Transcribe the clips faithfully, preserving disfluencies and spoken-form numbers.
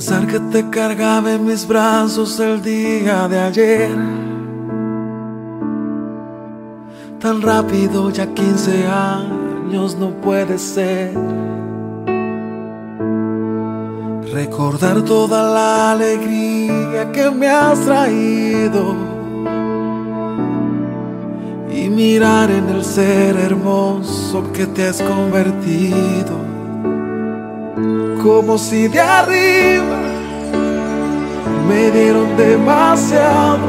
Pensar que te cargaba en mis brazos el día de ayer, tan rápido, ya quince años no puede ser. Recordar toda la alegría que me has traído y mirar en el ser hermoso que te has convertido, como si de arriba me dieron demasiado,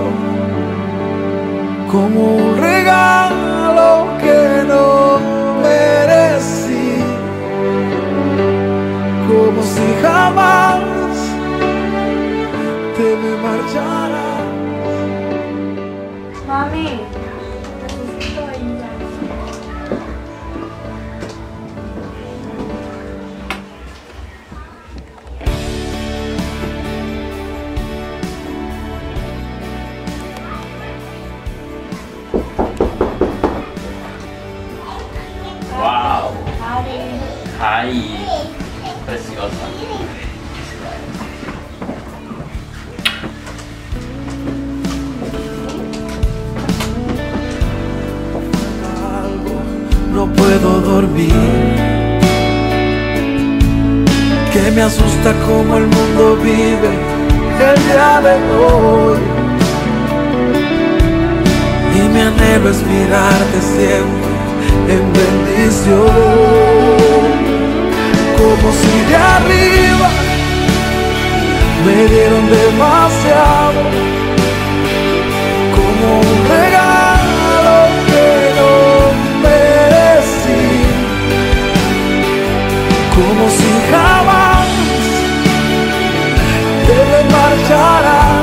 como un regalo que no merecí, como si jamás te me marcharas. Mami, necesito ayuda. Wow! Hi. Hi! Preciosa. No puedo dormir, que me asusta como el mundo vive el día de hoy, y mi anhelo es mirarte siempre en bendición, como si de arriba me dieron demasiado, como un regalo que no merecí, como si jamás te me marcharas.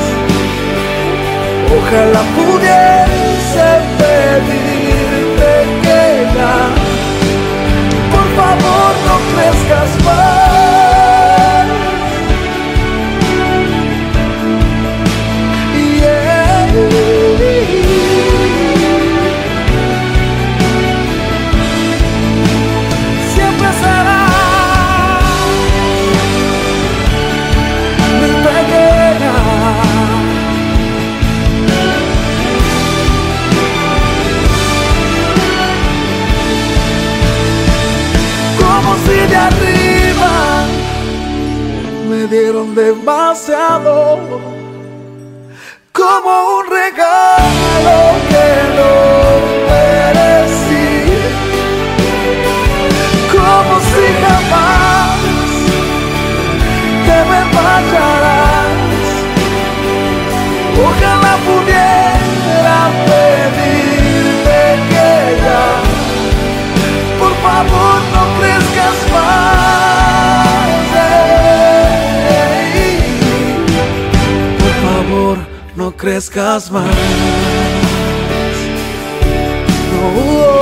Ojalá pudiese pedirte que ya, por favor, no crezcas más. Yeah. Siempre será mi pequeña, como si de arriba me dieron demasiado, como un regalo que no merecí, como si jamás te me marcharás. Ojalá pudiera pedirte que ya, por favor, no crezcas más. Ey. Por favor, no crezcas más. No.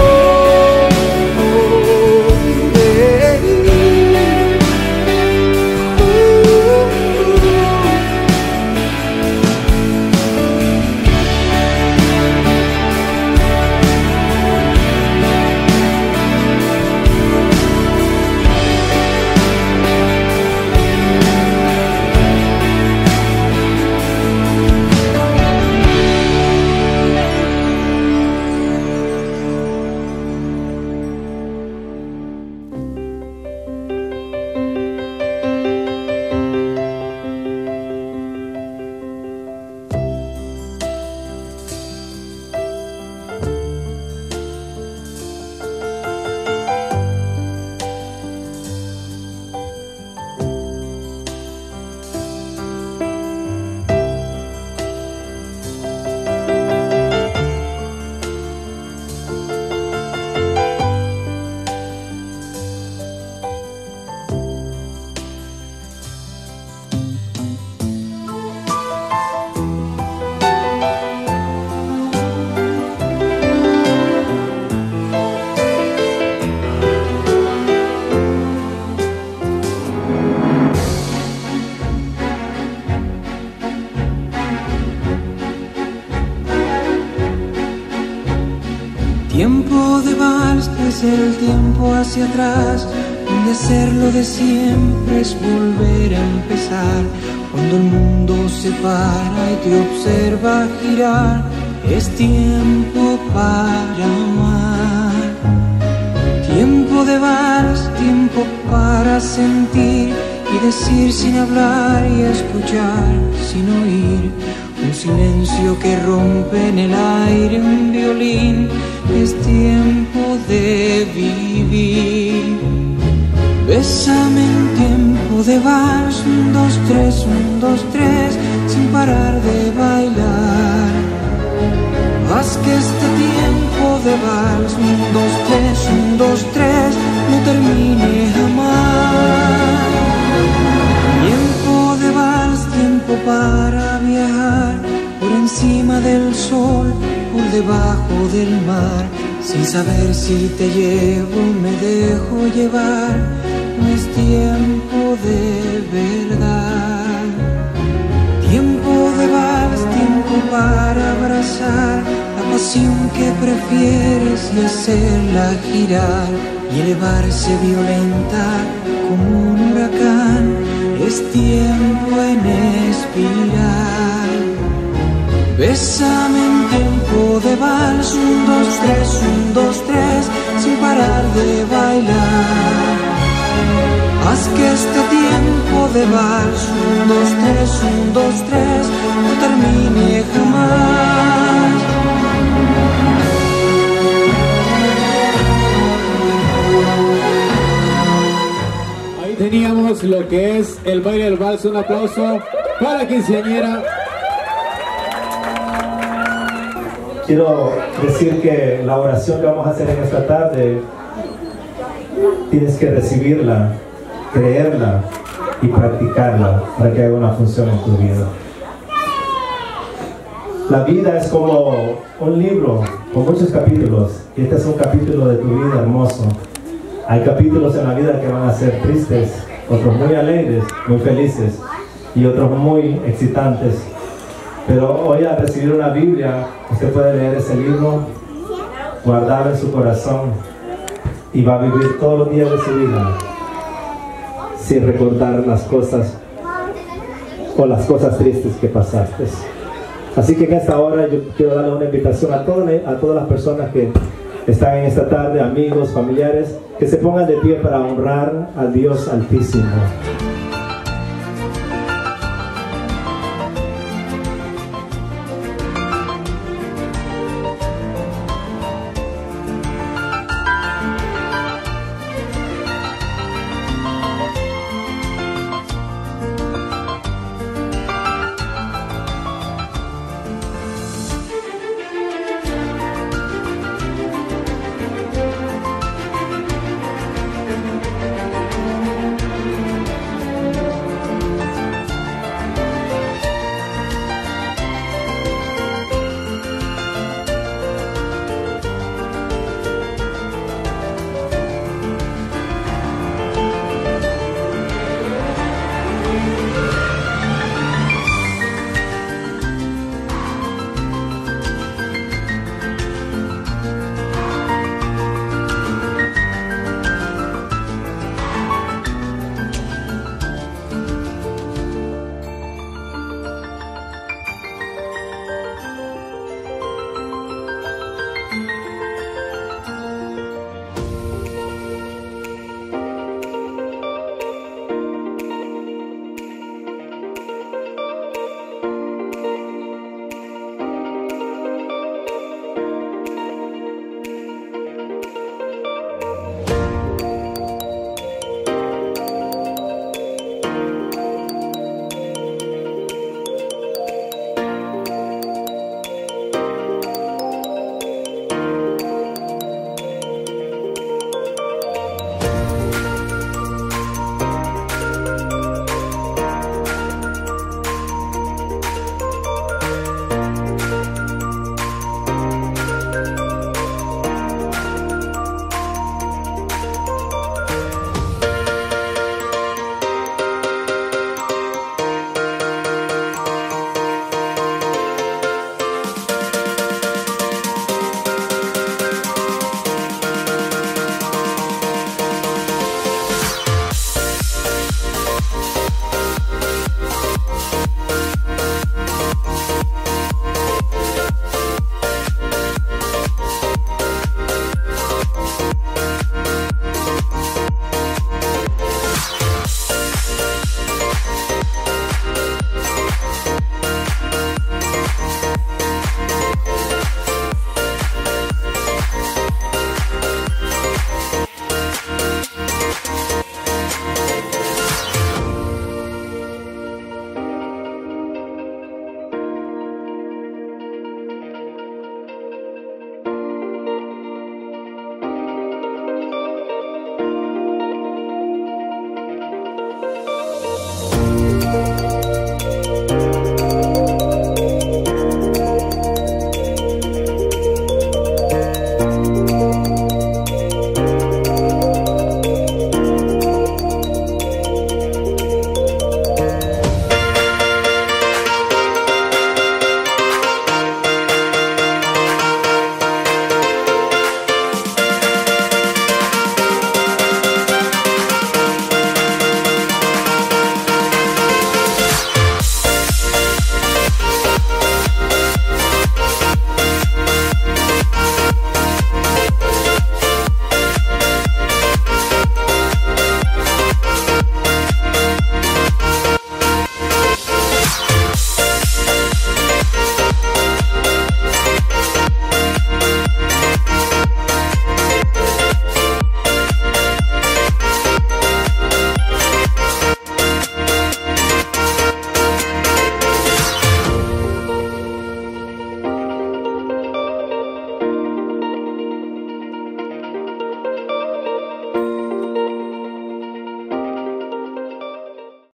Tiempo de vals es el tiempo hacia atrás, donde hacerlo de siempre es volver a empezar. pasar. Cuando el mundo se para y te observa girar, es tiempo para amar. Tiempo de vals, tiempo para sentir y decir sin hablar y escuchar sin oír. Un silencio que rompe en el aire un violín. Es tiempo de vivir. Bésame en tiempo de vals, un, dos, tres, un, dos, tres, sin parar de bailar. Haz que este tiempo de vals, un, dos, tres, un, dos, tres, no termine jamás. Tiempo de vals, tiempo para viajar por encima del sol, por debajo del mar, sin saber si te llevo o me dejo llevar. No es tiempo de verdad. Tiempo de vals, tiempo para abrazar la pasión que prefieres y hacerla girar y elevarse violenta como un huracán. Es tiempo en espiral. Bésame en tiempo de vals, un, dos, tres, un, dos, tres, sin parar de bailar. Haz que este tiempo de vals, un, dos, tres, un, dos, tres, no termine jamás. Ahí teníamos lo que es el baile del vals. Un aplauso para la quinceañera. Quiero decir que la oración que vamos a hacer en esta tarde, tienes que recibirla, creerla y practicarla para que haga una función en tu vida. La vida es como un libro con muchos capítulos, y este es un capítulo de tu vida hermoso. Hay capítulos en la vida que van a ser tristes, otros muy alegres, muy felices, y otros muy excitantes. Pero hoy, al recibir una Biblia, usted puede leer ese libro, guardarlo en su corazón, y va a vivir todos los días de su vida sin recordar las cosas o las cosas tristes que pasaste. Así que en esta hora yo quiero darle una invitación a todas, a todas las personas que están en esta tarde, amigos, familiares, que se pongan de pie para honrar al Dios Altísimo.